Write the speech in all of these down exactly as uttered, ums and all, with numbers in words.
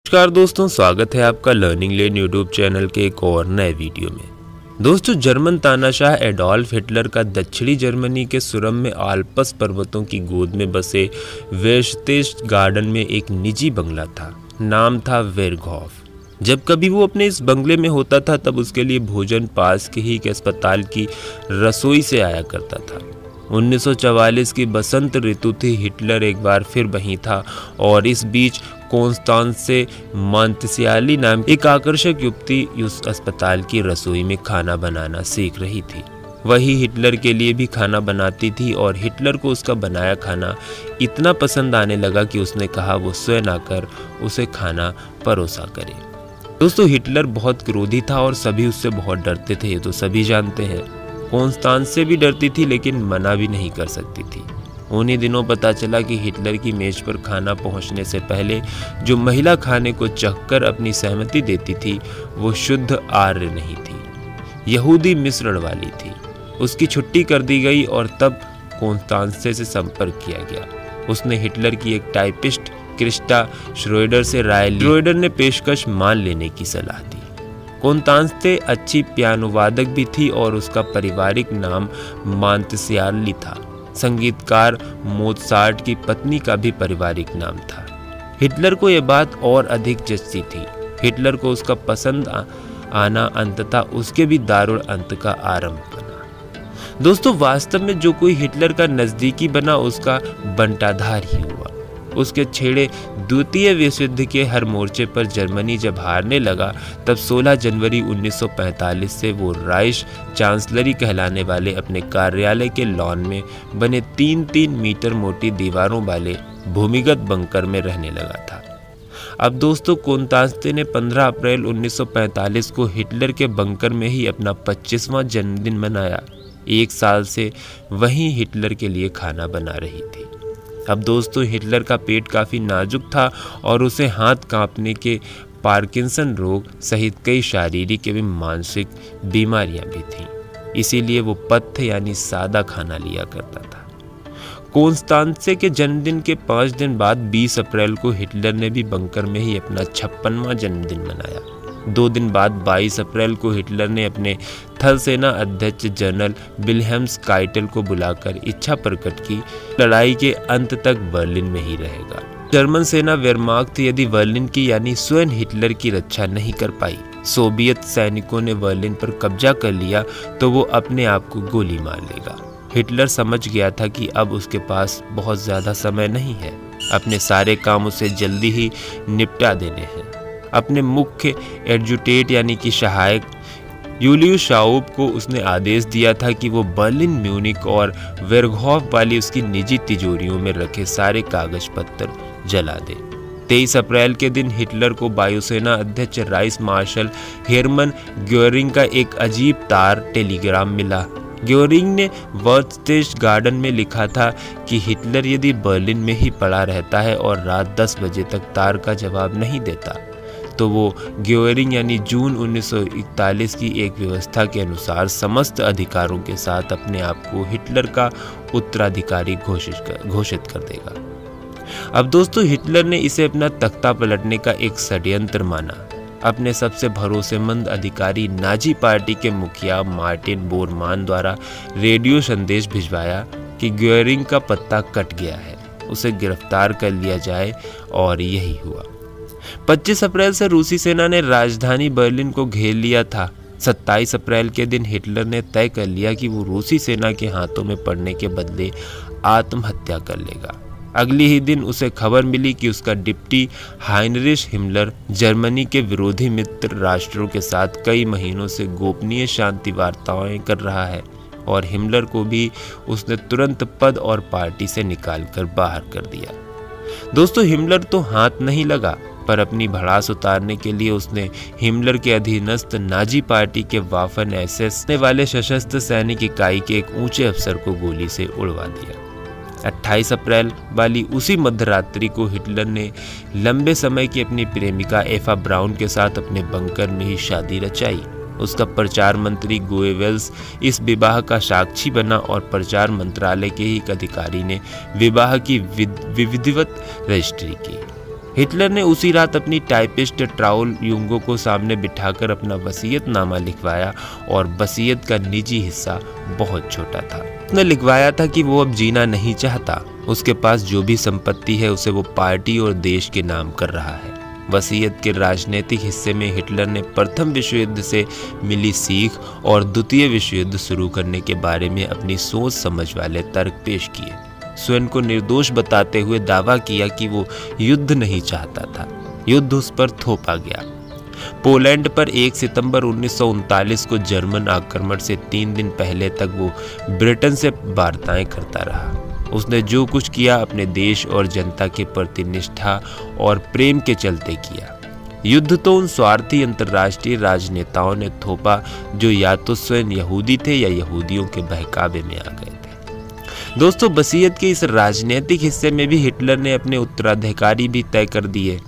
नमस्कार दोस्तों, स्वागत है आपका लर्निंग लेन यूट्यूब चैनल के एक और नए वीडियो में। दोस्तों, जर्मन तानाशाह एडोल्फ हिटलर का दक्षिणी जर्मनी के सुरम में आल्प्स पर्वतों की गोद में बसे वेर्स्टेशगार्डन में एक निजी बंगला था। नाम था वेरगॉफ। जब कभी वो अपने इस बंगले में होता था तब उसके लिए भोजन पास के ही एक अस्पताल की रसोई से आया करता था। उन्नीस सौ चवालीस की बसंत ऋतु थी। हिटलर एक बार फिर वहीं था और इस बीच कॉन्स्टेंसे मॉन्तेसियाली नाम एक आकर्षक युवती उस अस्पताल की रसोई में खाना बनाना सीख रही थी। वही हिटलर के लिए भी खाना बनाती थी और हिटलर को उसका बनाया खाना इतना पसंद आने लगा कि उसने कहा वो स्वयं आकर उसे खाना परोसा करे। दोस्तों, हिटलर बहुत क्रोधी था और सभी उससे बहुत डरते थे, ये तो सभी जानते हैं। कॉन्स्टेंस से भी डरती थी लेकिन मना भी नहीं कर सकती थी। उन्हीं दिनों पता चला कि हिटलर की मेज पर खाना पहुंचने से पहले जो महिला खाने को चखकर अपनी सहमति देती थी वो शुद्ध आर्य नहीं थी, यहूदी मिश्रण वाली थी। उसकी छुट्टी कर दी गई और तब कॉन्स्टेंसे से संपर्क किया गया। उसने हिटलर की एक टाइपिस्ट क्रिस्टा श्रोएडर से राय ली। श्रोएडर ने पेशकश मान लेने की सलाह दी। कॉन्स्टेंसे अच्छी पियानो वादक भी थी और उसका पारिवारिक नाम मॉन्तेसियाली था। संगीतकार मोत्सार्ट की पत्नी का भी पारिवारिक नाम था। हिटलर को यह बात और अधिक जचती थी। हिटलर को उसका पसंद आना अंततः उसके भी दारुण अंत का आरंभ बना। दोस्तों, वास्तव में जो कोई हिटलर का नजदीकी बना उसका बंटाधार ही हुआ। उसके छेड़े द्वितीय विश्व युद्ध के हर मोर्चे पर जर्मनी जब हारने लगा तब सोलह जनवरी उन्नीस सौ पैंतालीस से वो राइश चांसलरी कहलाने वाले अपने कार्यालय के लॉन में बने तीन तीन मीटर मोटी दीवारों वाले भूमिगत बंकर में रहने लगा था। अब दोस्तों, कॉन्स्टेंसे ने पंद्रह अप्रैल उन्नीस सौ पैंतालीस को हिटलर के बंकर में ही अपना पच्चीसवां जन्मदिन मनाया। एक साल से वहीं हिटलर के लिए खाना बना रही थी। अब दोस्तों, हिटलर का पेट काफ़ी नाजुक था और उसे हाथ कांपने के पार्किंसन रोग सहित कई शारीरिक एवं मानसिक बीमारियां भी थीं। इसीलिए वो पथ्य यानी सादा खाना लिया करता था। कॉन्स्टेंसे के जन्मदिन के पाँच दिन बाद बीस अप्रैल को हिटलर ने भी बंकर में ही अपना छप्पनवां जन्मदिन मनाया। दो दिन बाद बाईस अप्रैल को हिटलर ने अपने थल सेना अध्यक्ष जनरल विल्हेम्स काइटल को बुलाकर इच्छा प्रकट की लड़ाई के अंत तक बर्लिन में ही रहेगा। जर्मन सेना वेरमाख्त यदि बर्लिन की यानी स्वयं हिटलर की रक्षा नहीं कर पाई, सोवियत सैनिकों ने बर्लिन पर कब्जा कर लिया तो वो अपने आप को गोली मार लेगा। हिटलर समझ गया था कि अब उसके पास बहुत ज़्यादा समय नहीं है। अपने सारे काम उसे जल्दी ही निपटा देने हैं। अपने मुख्य एडजुटेंट यानी कि सहायक यूलियस शाउब को उसने आदेश दिया था कि वो बर्लिन, म्यूनिक और वेरगॉफ वाली उसकी निजी तिजोरियों में रखे सारे कागज पत्र जला दे। तेईस अप्रैल के दिन हिटलर को वायुसेना अध्यक्ष राइस मार्शल हेरमन ग्योरिंग का एक अजीब तार टेलीग्राम मिला। ग्योरिंग ने वेर्स्टेशगार्डन में लिखा था कि हिटलर यदि बर्लिन में ही पड़ा रहता है और रात दस बजे तक तार का जवाब नहीं देता तो वो ग्योरिंग यानी जून उन्नीस सौ इकतालीस की एक व्यवस्था के अनुसार समस्त अधिकारों के साथ अपने आप को हिटलर का उत्तराधिकारी घोषित कर घोषित कर देगा। अब दोस्तों, हिटलर ने इसे अपना तख्ता पलटने का एक षड्यंत्र माना। अपने सबसे भरोसेमंद अधिकारी नाजी पार्टी के मुखिया मार्टिन बोरमान द्वारा रेडियो संदेश भिजवाया कि ग्योरिंग का पत्ता कट गया है, उसे गिरफ्तार कर लिया जाए, और यही हुआ। पच्चीस अप्रैल से रूसी सेना ने राजधानी बर्लिन को घेर लिया था। सत्ताईस अप्रैल के दिन हिटलर ने तय कर लिया कि वो रूसी सेना के हाथों में पड़ने के बदले आत्महत्या कर लेगा। अगले ही दिन उसे खबर मिली कि उसका डिप्टी हाइनरिश हिमलर जर्मनी के विरोधी मित्र राष्ट्रों के साथ कई महीनों से गोपनीय शांति वार्ताएं कर रहा है और हिमलर को भी उसने तुरंत पद और पार्टी से निकालकर बाहर कर दिया। दोस्तों, हिमलर तो हाथ नहीं लगा, पर अपनी भड़ास उतारने के लिए उसने हिमलर के अधीनस्थ नाजी पार्टी के वाफन एसएस वाले सशस्त्र सैनिक इकाई के एक ऊंचे अफसर को गोली से उड़वा दिया। अट्ठाईस अप्रैल वाली उसी मध्यरात्रि को हिटलर ने लंबे समय की अपनी प्रेमिका एफा ब्राउन के साथ अपने बंकर में ही शादी रचाई। उसका प्रचार मंत्री गोएवेल्स इस विवाह का साक्षी बना और प्रचार मंत्रालय के ही एक अधिकारी ने विवाह की विधिवत रजिस्ट्री की। हिटलर ने उसी रात अपनी टाइपिस्ट ट्राउल युंगो को सामने बिठाकर अपना वसीयतनामा लिखवाया और वसीयत का निजी हिस्सा बहुत छोटा था। उसने लिखवाया था कि वो अब जीना नहीं चाहता, उसके पास जो भी संपत्ति है उसे वो पार्टी और देश के नाम कर रहा है। वसीयत के राजनीतिक हिस्से में हिटलर ने प्रथम विश्व युद्ध से मिली सीख और द्वितीय विश्व युद्ध शुरू करने के बारे में अपनी सोच समझ वाले तर्क पेश किए। स्वयं को निर्दोष बताते हुए दावा किया कि वो युद्ध नहीं चाहता था, युद्ध उस पर थोपा गया। पोलैंड पर एक सितंबर उन्नीस सौ उनतालीस को जर्मन आक्रमण से तीन दिन पहले तक वो ब्रिटेन से वार्ताएं करता रहा। उसने जो कुछ किया अपने देश और जनता के प्रति निष्ठा और प्रेम के चलते किया। युद्ध तो उन स्वार्थी अंतर्राष्ट्रीय राजनेताओं ने थोपा जो या तो स्वयं यहूदी थे या यहूदियों के बहकावे में आ गए थे। दोस्तों, वसीयत के इस राजनीतिक हिस्से में भी हिटलर ने अपने उत्तराधिकारी भी तय कर दिए।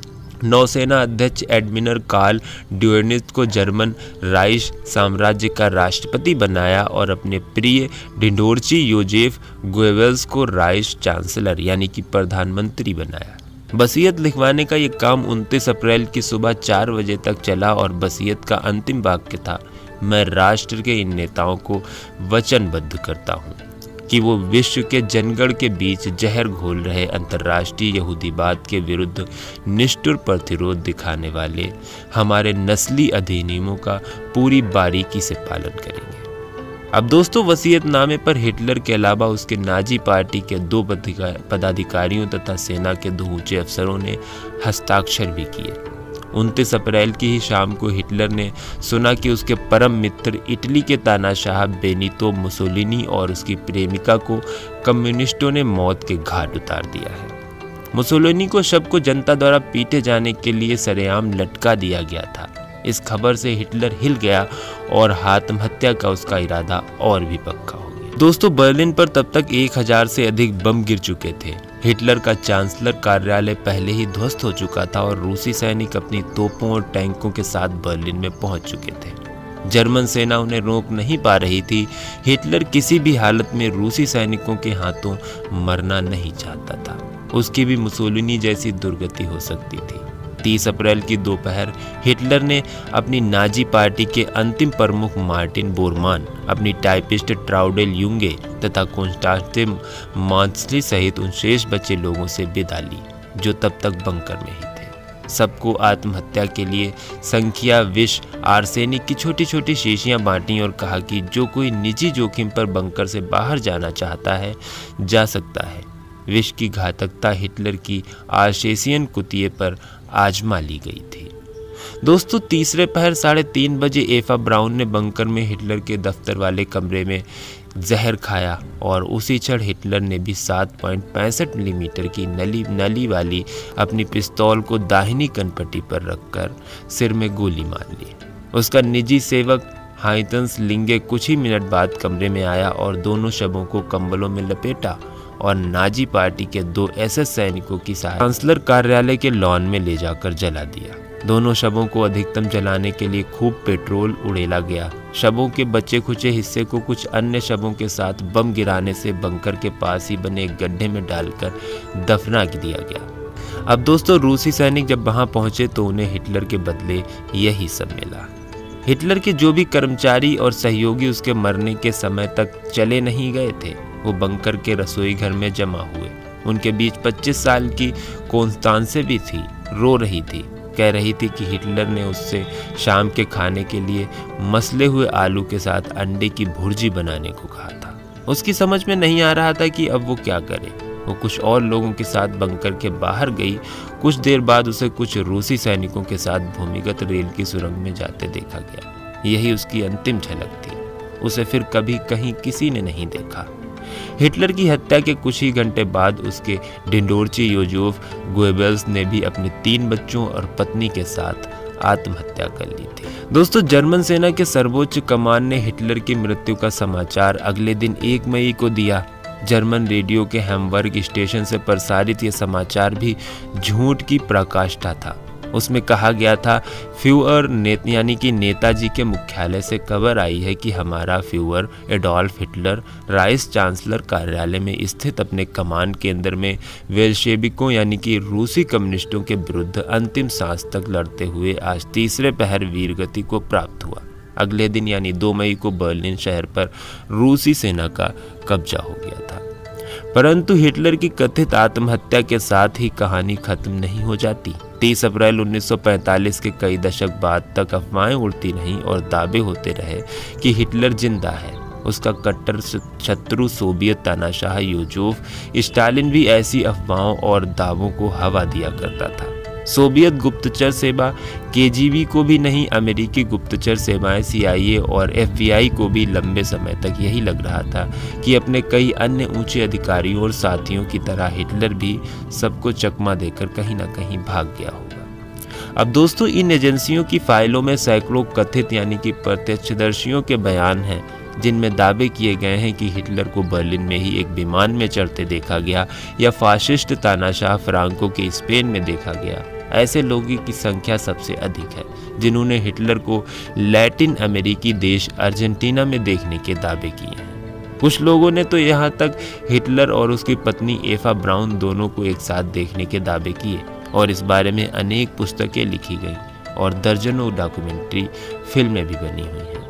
नौसेना अध्यक्ष एडमिरल कार्ल ड्यूरेनिच को जर्मन राइश साम्राज्य का राष्ट्रपति बनाया और अपने प्रिय ढिंडोरची योजेफ गोएबल्स को राइश चांसलर यानी कि प्रधानमंत्री बनाया। वसीयत लिखवाने का ये काम उनतीस अप्रैल की सुबह चार बजे तक चला और वसीयत का अंतिम वाक्य था, मैं राष्ट्र के इन नेताओं को वचनबद्ध करता हूँ कि वो विश्व के जनगण के बीच जहर घोल रहे अंतर्राष्ट्रीय यहूदीवाद के विरुद्ध निष्ठुर प्रतिरोध दिखाने वाले हमारे नस्ली अधिनियमों का पूरी बारीकी से पालन करेंगे। अब दोस्तों, वसीयतनामे पर हिटलर के अलावा उसके नाजी पार्टी के दो पदाधिकारियों तथा सेना के दो ऊंचे अफसरों ने हस्ताक्षर भी किए। उनतीस अप्रैल की ही शाम को हिटलर ने सुना कि उसके परम मित्र इटली के तानाशाह बेनितो मुसोलिनी और उसकी प्रेमिका को कम्युनिस्टों ने मौत के घाट उतार दिया है। मुसोलिनी को शव को जनता द्वारा पीटे जाने के लिए सरेआम लटका दिया गया था। इस खबर से हिटलर हिल गया और आत्महत्या का उसका इरादा और भी पक्का हो गया। दोस्तों, बर्लिन पर तब तक एक हजार से अधिक बम गिर चुके थे। हिटलर का चांसलर कार्यालय पहले ही ध्वस्त हो चुका था और रूसी सैनिक अपनी तोपों और टैंकों के साथ बर्लिन में पहुंच चुके थे। जर्मन सेना उन्हें रोक नहीं पा रही थी। हिटलर किसी भी हालत में रूसी सैनिकों के हाथों मरना नहीं चाहता था। उसकी भी मुसोलिनी जैसी दुर्गति हो सकती थी। तीस अप्रैल की दोपहर हिटलर ने अपनी नाजी पार्टी के अंतिम प्रमुख मार्टिन बोरमान, अपनी टाइपिस्ट ट्राउडेल युंगे तथा कॉन्स्टेंटिन मांसली सहित उन शेष बचे लोगों से विदा ली जो तब तक बंकर में ही थे। सबको आत्महत्या के लिए संख्या, विष, आर्सेनिक की छोटी छोटी शीशियां बांटी और कहा कि जो कोई निजी जोखिम पर बंकर से बाहर जाना चाहता है जा सकता है। विष की घातकता हिटलर की आर्सेसियन कुतिये पर आजमा ली गई थी। दोस्तों, तीसरे पहर साढ़े तीन बजे एफा ब्राउन ने बंकर में हिटलर के दफ्तर वाले कमरे में जहर खाया और उसी क्षण हिटलर ने भी सात पॉइंट पैंसठ मिलीमीटर की नली नली वाली अपनी पिस्तौल को दाहिनी कनपट्टी पर रखकर सिर में गोली मार ली। उसका निजी सेवक हाइंस लिंगे कुछ ही मिनट बाद कमरे में आया और दोनों शवों को कंबलों में लपेटा और नाजी पार्टी के दो एसएस सैनिकों की सहायता चांसलर कार्यालय के लॉन में ले जाकर जला दिया। दोनों शवों को अधिकतम जलाने के लिए खूब पेट्रोल उड़ेला गया। शवों के बचे खुचे हिस्से को कुछ अन्य शवों के साथ बम गिराने से बंकर के पास ही बने एक गड्ढे में डालकर दफना दिया गया। अब दोस्तों, रूसी सैनिक जब वहां पहुंचे तो उन्हें हिटलर के बदले यही सब मिला। हिटलर के जो भी कर्मचारी और सहयोगी उसके मरने के समय तक चले नहीं गए थे, वो बंकर के रसोई घर में जमा हुए। उनके बीच पच्चीस साल की कॉन्स्टेंसे भी थी। रो रही थी, कह रही थी कि हिटलर ने उससे शाम के खाने के लिए मसले हुए आलू के साथ अंडे की भुर्जी बनाने को कहा था। उसकी समझ में नहीं आ रहा था कि अब वो क्या करे। वो कुछ और लोगों के साथ बंकर के बाहर गई। कुछ देर बाद उसे कुछ रूसी सैनिकों के साथ भूमिगत रेल की सुरंग में जाते देखा गया। यही उसकी अंतिम झलक थी। उसे फिर कभी कहीं किसी ने नहीं देखा। हिटलर की हत्या के कुछ ही घंटे बाद उसके ढिंडोरची योजेफ गोएबल्स ने भी अपने तीन बच्चों और पत्नी के साथ आत्महत्या कर ली थी। दोस्तों, जर्मन सेना के सर्वोच्च कमान ने हिटलर की मृत्यु का समाचार अगले दिन एक मई को दिया। जर्मन रेडियो के हैम्बर्ग स्टेशन से प्रसारित यह समाचार भी झूठ की पराकाष्ठा था। उसमें कहा गया था फ्यूअर ने यानी कि नेताजी के मुख्यालय से खबर आई है कि हमारा Fuhrer Adolf Hitler Reich chancellor कार्यालय में स्थित अपने कमांड केंद्र में वेल्शेविकों यानी कि रूसी कम्युनिस्टों के विरुद्ध अंतिम सांस तक लड़ते हुए आज तीसरे पहर वीरगति को प्राप्त हुआ। अगले दिन यानी दो मई को बर्लिन शहर पर रूसी सेना का कब्जा हो गया था। परंतु हिटलर की कथित आत्महत्या के साथ ही कहानी खत्म नहीं हो जाती। तीस अप्रैल उन्नीस सौ पैंतालीस के कई दशक बाद तक अफवाहें उड़ती रहीं और दावे होते रहे कि हिटलर जिंदा है। उसका कट्टर शत्रु सोवियत तानाशाह योजेफ स्टालिन भी ऐसी अफवाहों और दावों को हवा दिया करता था। सोवियत गुप्तचर सेवा केजीबी को भी नहीं, अमेरिकी गुप्तचर सेवाएं सीआईए और एफबीआई को भी लंबे समय तक यही लग रहा था कि अपने कई अन्य ऊंचे अधिकारियों और साथियों की तरह हिटलर भी सबको चकमा देकर कहीं ना कहीं भाग गया होगा। अब दोस्तों, इन एजेंसियों की फाइलों में सैकड़ों कथित यानी कि प्रत्यक्षदर्शियों के बयान हैं जिनमें दावे किए गए हैं कि हिटलर को बर्लिन में ही एक विमान में चढ़ते देखा गया या फाशिस्ट तानाशाह फ्रांको के स्पेन में देखा गया। ऐसे लोगों की संख्या सबसे अधिक है जिन्होंने हिटलर को लैटिन अमेरिकी देश अर्जेंटीना में देखने के दावे किए हैं। कुछ लोगों ने तो यहाँ तक हिटलर और उसकी पत्नी एफा ब्राउन दोनों को एक साथ देखने के दावे किए और इस बारे में अनेक पुस्तकें लिखी गईं और दर्जनों डॉक्यूमेंट्री फिल्में भी बनी हुई हैं।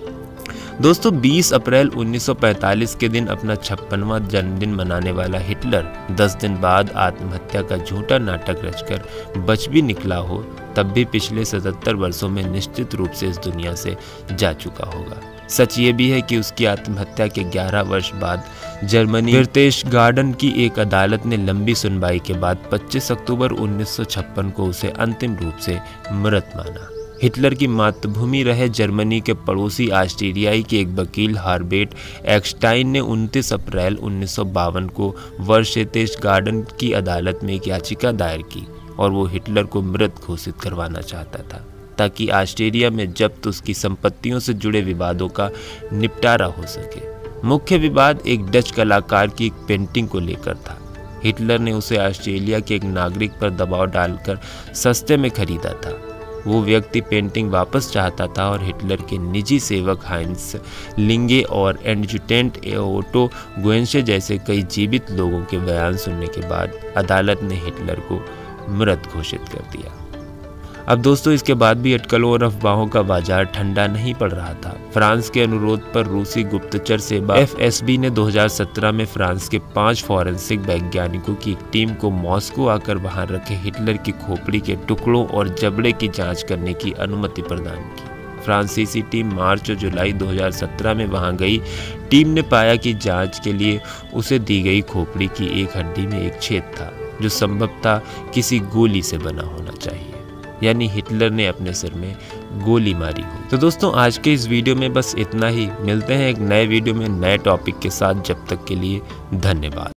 दोस्तों, बीस अप्रैल उन्नीस सौ पैंतालीस के दिन अपना छप्पनवां जन्मदिन मनाने वाला हिटलर दस दिन बाद आत्महत्या का झूठा नाटक रचकर बच भी निकला हो, तब भी पिछले सतहत्तर वर्षों में निश्चित रूप से इस दुनिया से जा चुका होगा। सच ये भी है कि उसकी आत्महत्या के ग्यारह वर्ष बाद जर्मनी बर्ख्तेगार्डेन की एक अदालत ने लंबी सुनवाई के बाद पच्चीस अक्टूबर उन्नीस सौ छप्पन को उसे अंतिम रूप से मृत माना। हिटलर की मातृभूमि रहे जर्मनी के पड़ोसी ऑस्ट्रियाई के एक वकील हार्बर्ट एक्सटाइन ने उनतीस अप्रैल उन्नीस सौ बावन को बर्ख्तेगार्डेन की अदालत में एक याचिका दायर की और वो हिटलर को मृत घोषित करवाना चाहता था ताकि ऑस्ट्रिया में जब्त उसकी संपत्तियों से जुड़े विवादों का निपटारा हो सके। मुख्य विवाद एक डच कलाकार की एक पेंटिंग को लेकर था। हिटलर ने उसे ऑस्ट्रेलिया के एक नागरिक पर दबाव डालकर सस्ते में खरीदा था। वो व्यक्ति पेंटिंग वापस चाहता था और हिटलर के निजी सेवक हाइंस लिंगे और एडजुटेंट ओटो गुएंशे जैसे कई जीवित लोगों के बयान सुनने के बाद अदालत ने हिटलर को मृत घोषित कर दिया। अब दोस्तों, इसके बाद भी अटकलों और अफवाहों का बाजार ठंडा नहीं पड़ रहा था। फ्रांस के अनुरोध पर रूसी गुप्तचर सेवा एफएसबी ने दो हज़ार सत्रह में फ्रांस के पांच फॉरेंसिक वैज्ञानिकों की एक टीम को मॉस्को आकर वहां रखे हिटलर की खोपड़ी के टुकड़ों और जबड़े की जांच करने की अनुमति प्रदान की। फ्रांसीसी टीम मार्च और जुलाई दो हज़ार सत्रह में वहां गई। टीम ने पाया कि जांच के लिए उसे दी गई खोपड़ी की एक हड्डी में एक छेद था जो संभवतः किसी गोली से बना होना चाहिए, यानी हिटलर ने अपने सिर में गोली मारी हो। तो दोस्तों, आज के इस वीडियो में बस इतना ही। मिलते हैं एक नए वीडियो में नए टॉपिक के साथ। जब तक के लिए धन्यवाद।